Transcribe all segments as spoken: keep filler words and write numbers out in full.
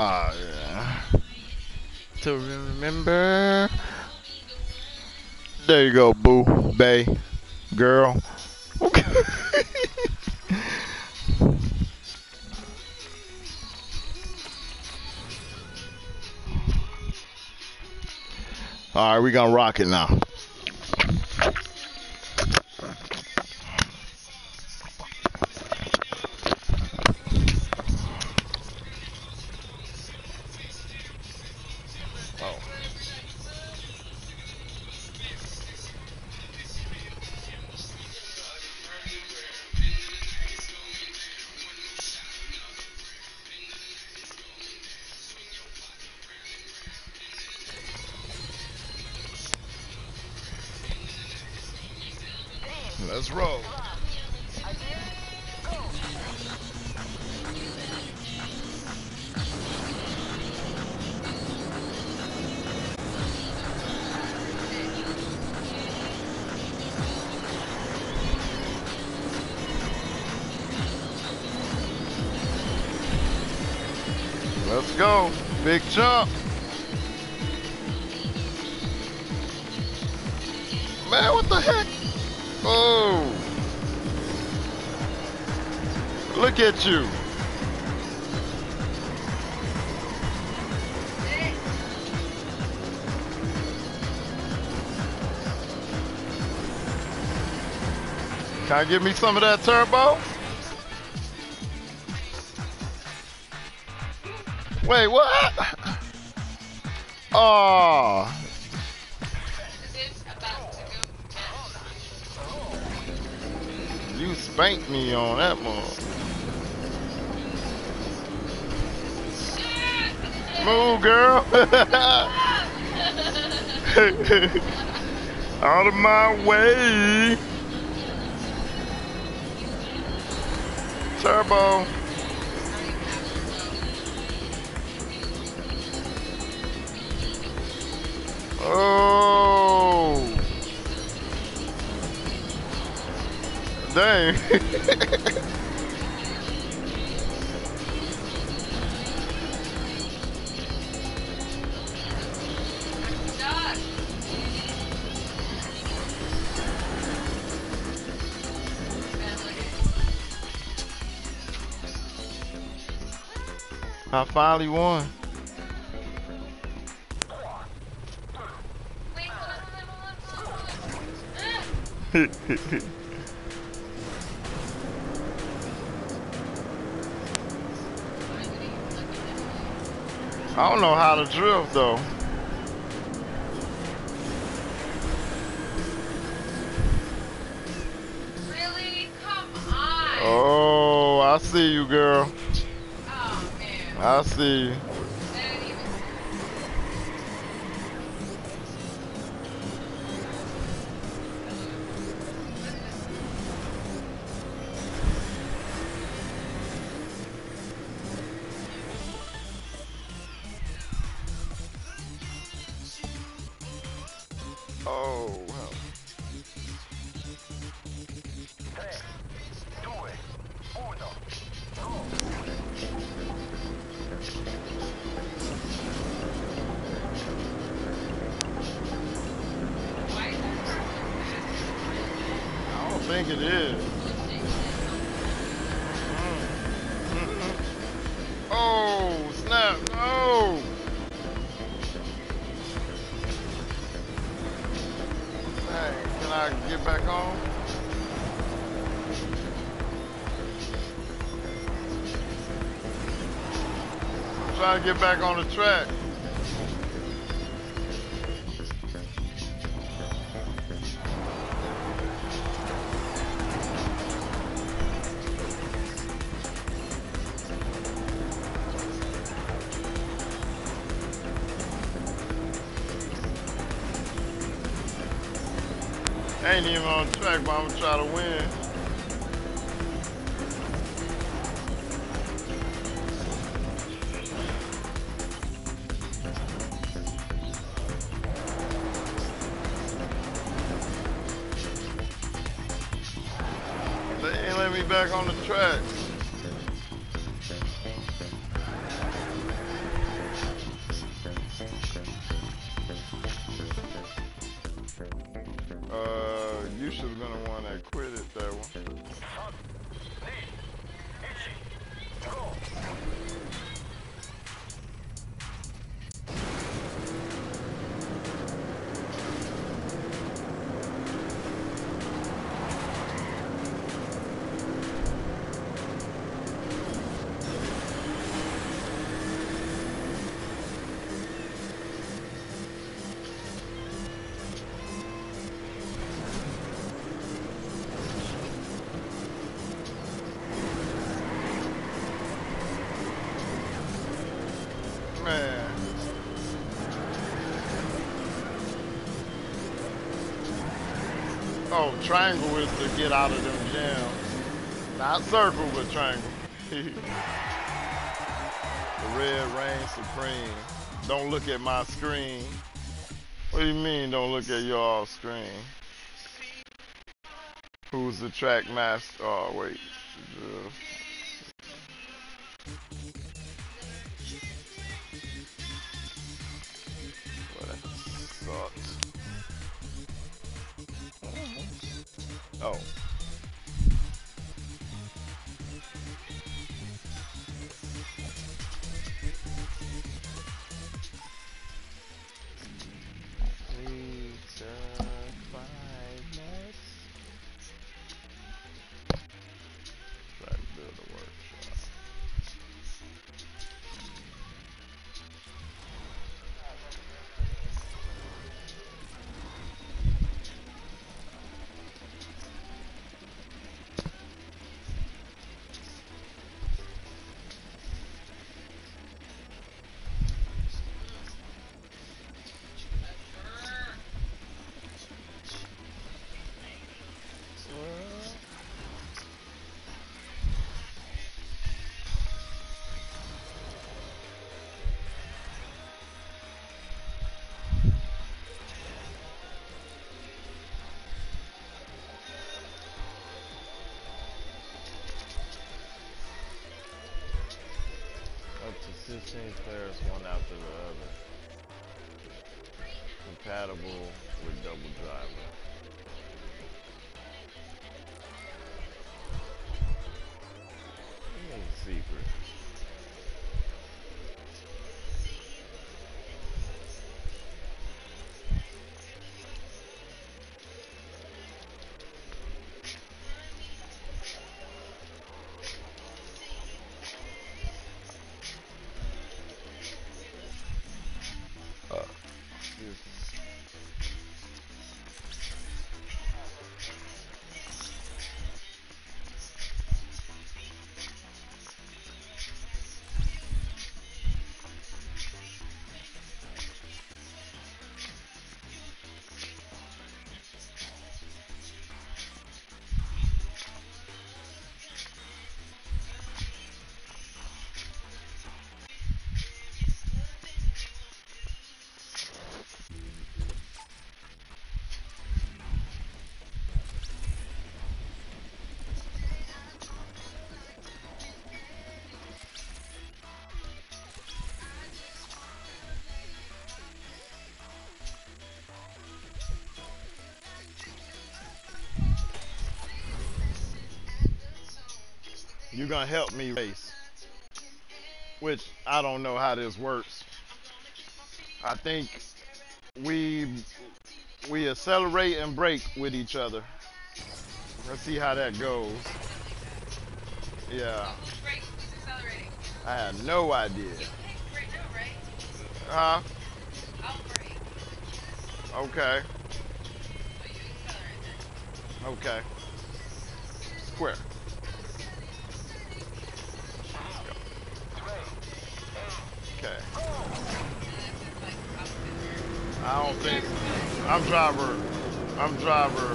Oh, yeah. To remember. There you go, boo, bay, girl. All right, we gonna rock it now. Oh. Let's roll. Let's go. Big jump. Man, what the heck? Oh, look at you. Can I give me some of that turbo? Wait, what? Oh, you spanked me on that one. Move, girl. Out of my way. Turbo. Oh. Dang. I finally won. I don't know how to drift though. Really? Come on. Oh, I see you, girl. Oh, man. I see you. That didn't even... Oh, well. I don't think it is. Mm-mm. Oh, snap. Oh. Hey, can I get back on? I'm trying to get back on the track. I ain't even on the track, but I'm gonna try to win. They ain't let me back on the track. Uh, you should have been the one that quit it that one. Man. Oh, triangle is to get out of them jams. Not circle, but triangle. The red reigns supreme. Don't look at my screen. What do you mean don't look at your screen? Who's the track master? Oh, wait. Uh, Oh. Please, uh, five minutes. Try to build a workshop. Up to sixteen players, one after the other. Compatible with double driver. Secret. Uh, You're gonna help me race, which I don't know how this works. I think we we accelerate and brake with each other. Let's see how that goes. Yeah. I had no idea. Huh? Okay. Okay. Square. Okay. I don't think I'm driver. I'm driver.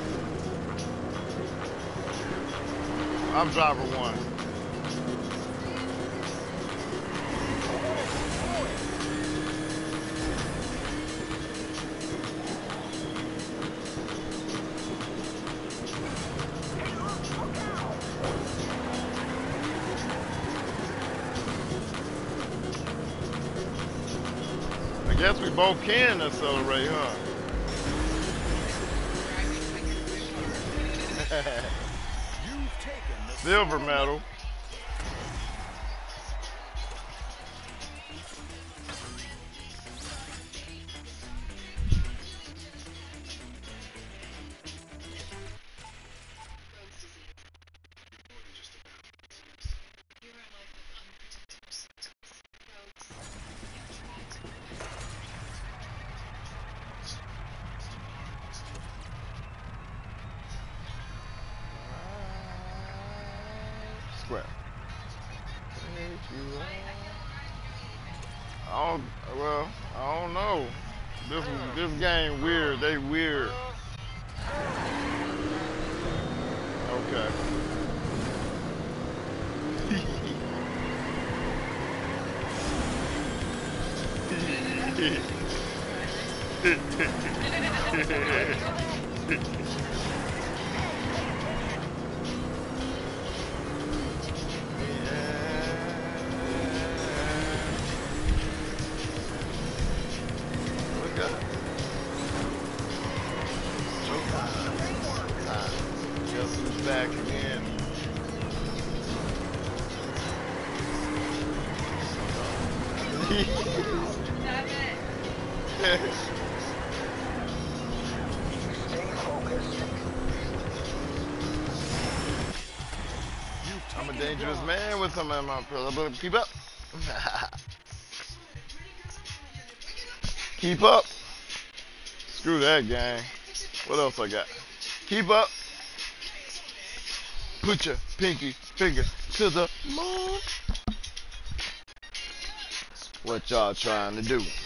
I'm driver one. I guess we both can accelerate, huh? Silver medal. Square. I don't, well, I don't know. This this game weird. They weird. Okay. Look at it. Showtime. Guess who's back again? Stop it. I'm a dangerous man with some of my pillow. Keep up. Keep up. Screw that gang. What else I got? Keep up. Put your pinky finger to the moon. What y'all trying to do?